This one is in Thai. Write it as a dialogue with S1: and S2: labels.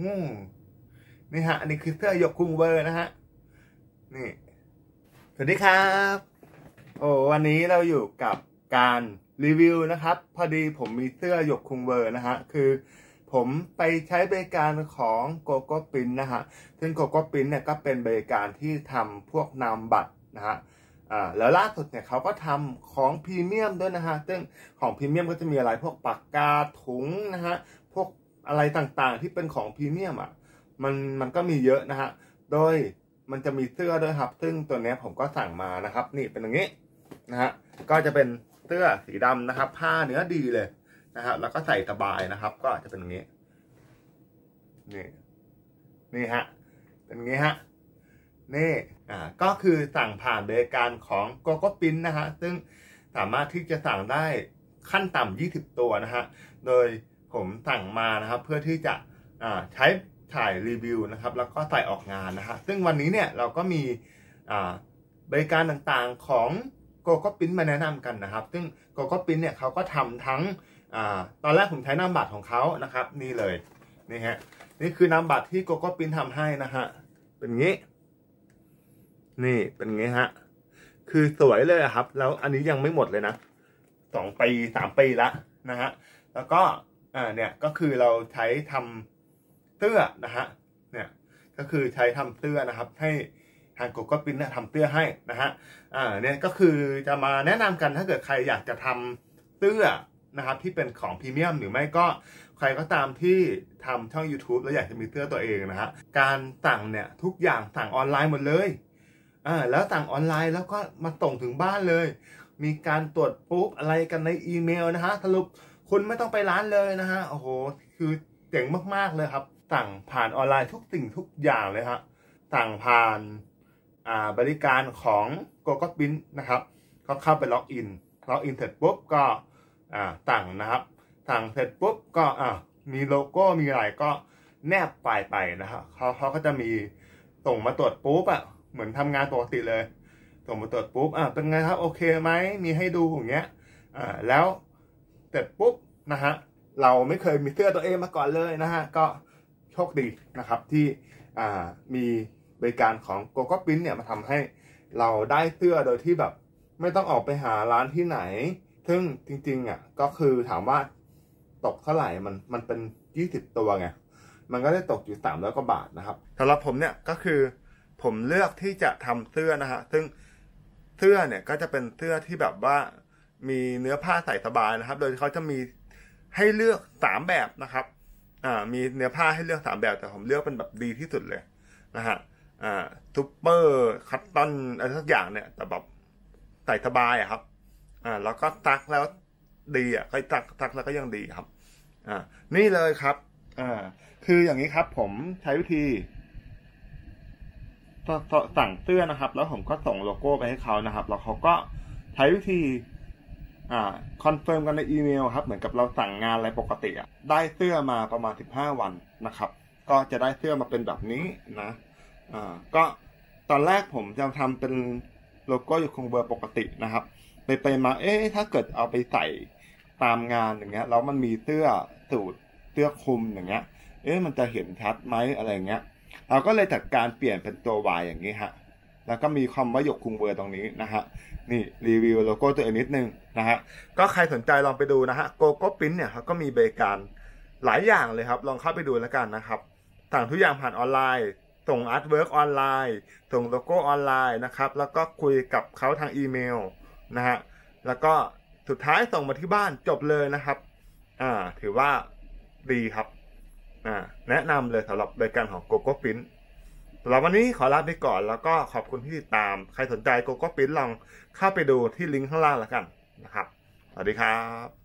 S1: นี่ฮะอันนี้คือเสื้อหยกคุงเวอร์นะฮะนี่สวัสดีครับวันนี้เราอยู่กับการรีวิวนะครับพอดีผมมีเสื้อหยกคุงเวอร์นะฮะคือผมไปใช้บริการของโกโก้ปิ้นนะฮะซึ่งโกโก้ปิ้นเนี่ยก็เป็นบริการที่ทำพวกนามบัตรนะฮะแล้วล่าสุดเนี่ยเขาก็ทำของพรีเมียมด้วยนะฮะซึ่งของพรีเมียมก็จะมีอะไรพวกปากกาถุงนะฮะพวกอะไรต่างๆที่เป็นของพรีเมียมมันก็มีเยอะนะฮะโดยมันจะมีเสื้อด้วยครับซึ่งตัวนี้ผมก็สั่งมานะครับนี่เป็นอย่างนี้นะฮะก็จะเป็นเสื้อสีดำนะครับผ้าเนื้อดีเลยนะฮะแล้วก็ใส่สบายนะครับก็จะเป็นอย่างนี้นี่ฮะเป็นอย่างนี้ฮะนี่ก็คือสั่งผ่านบริการของโกโก้ปิ้นนะฮะซึ่งสามารถที่จะสั่งได้ขั้นต่ำ20ตัวนะฮะโดยผมสั่งมานะครับเพื่อที่จะใช้ถ่ายรีวิวนะครับแล้วก็ใส่ออกงานนะฮะซึ่งวันนี้เนี่ยเราก็มีบริการต่างๆของโกโก้ปิ้นมาแนะนำกันนะครับซึ่งโกโก้ปิ้นเนี่ยเขาก็ทำทั้งตอนแรกผมใช้นามบัตรของเขานะครับนี่เลยนี่ฮะนี่คือนามบัตรที่โกโก้ปิ้นทำให้นะฮะเป็นงี้นี่เป็นงี้ฮะคือสวยเลยครับแล้วอันนี้ยังไม่หมดเลยนะ2 ปี 3 ปีละนะฮะแล้วก็เนี่ยก็คือเราใช้ทำเสื้อนะฮะเนี่ยก็คือใช้ทำเสื้อนะครับให้ทางโกโก้ปิ้นทำเสื้อให้นะฮะเนี่ยก็คือจะมาแนะนำกันถ้าเกิดใครอยากจะทำเสื้อนะครับที่เป็นของพรีเมียมหรือไม่ก็ใครก็ตามที่ทำช่อง YouTube แล้วอยากจะมีเสื้อตัวเองนะฮะการสั่งเนี่ยทุกอย่างสั่งออนไลน์หมดเลยแล้วสั่งออนไลน์แล้วก็มาส่งถึงบ้านเลยมีการตรวจปุ๊บอะไรกันในอีเมลนะฮะสรุปคุณไม่ต้องไปร้านเลยนะฮะโอ้โหคือเจ๋งมากๆเลยครับสั่งผ่านออนไลน์ทุกสิ่งทุกอย่างเลยฮะสั่งผ่านบริการของโกโก้ปิ้นนะครับก็เข้าไปล็อกอินเสร็จปุ๊บก็สั่งนะครับสั่งเสร็จปุ๊บก็มีโลโก้มีอะไรก็แนบไปนะครับเขาก็จะมีส่งมาตรวจปุ๊บเหมือนทำงานปกติเลยส่งมาตรวจปุ๊บเป็นไงครับโอเคไหมมีให้ดูอย่างเงี้ยแล้วเสร็จปุ๊บนะฮะเราไม่เคยมีเสื้อตัวเองมาก่อนเลยนะฮะก็โชคดีนะครับที่มีบริการของโกโก้ปิ้นเนี่ยมาทำให้เราได้เสื้อโดยที่แบบไม่ต้องออกไปหาร้านที่ไหนซึ่งจริงๆก็คือถามว่าตกเท่าไหร่มันเป็น20ตัวไงมันก็ได้ตกอยู่300 กว่าบาทนะครับสำหรับผมเนี่ยก็คือผมเลือกที่จะทำเสื้อนะฮะซึ่งเสื้อเนี่ยก็จะเป็นเสื้อที่แบบว่ามีเนื้อผ้าใส่สบายนะครับโดยเขาจะมีให้เลือก3แบบนะครับมีเนื้อผ้าให้เลือก3แบบแต่ผมเลือกเป็นแบบดีที่สุดเลยนะฮะซูเปอร์คัตตอนอะไรสักอย่างเนี่ยแต่แบบใส่สบายครับแล้วก็ซักแล้วดีก็ซักแล้วก็ยังดีครับนี่เลยครับคืออย่างนี้ครับผมใช้วิธีสั่งเสื้อนะครับแล้วผมก็ส่งโลโก้ไปให้เขานะครับแล้วเขาก็ใช้วิธีคอนเฟิร์มกันในอีเมลครับเหมือนกับเราสั่งงานอะไรปกติได้เสื้อมาประมาณ15 วันนะครับก็จะได้เสื้อมาเป็นแบบนี้นะก็ตอนแรกผมจะทำเป็นโลโก้อยู่คงเบอร์ปกตินะครับไปมาถ้าเกิดเอาไปใส่ตามงานอย่างเงี้ยแล้วมันมีเสื้อสูทเสื้อคลุมอย่างเงี้ยมันจะเห็นชัดไหมอะไรเงี้ยเราก็เลยจัดการเปลี่ยนเป็นตัว Y อย่างนี้ฮะแล้วก็มีคำว่าหยกคุงเวอร์ตรงนี้นะฮะนี่รีวิวโลโก้ตัวเองนิดนึงนะฮะก็ใครสนใจลองไปดูนะฮะโกโก้ปิ้นเนี่ยเขาก็มีบริการหลายอย่างเลยครับลองเข้าไปดูแล้วกันนะครับสั่งทุกอย่างผ่านออนไลน์ส่งอาร์ตเวิร์กออนไลน์ส่งโลโก้ออนไลน์นะครับแล้วก็คุยกับเขาทางอีเมลนะฮะแล้วก็สุดท้ายส่งมาที่บ้านจบเลยนะครับถือว่าดีครับแนะนำเลยสำหรับบริการของโกโก้ปิ้นสำหรับวันนี้ขอลาไปก่อนแล้วก็ขอบคุณที่ติดตามใครสนใจโกโก้ปิ้นลองเข้าไปดูที่ลิงก์ข้างล่างแล้วกันนะครับสวัสดีครับ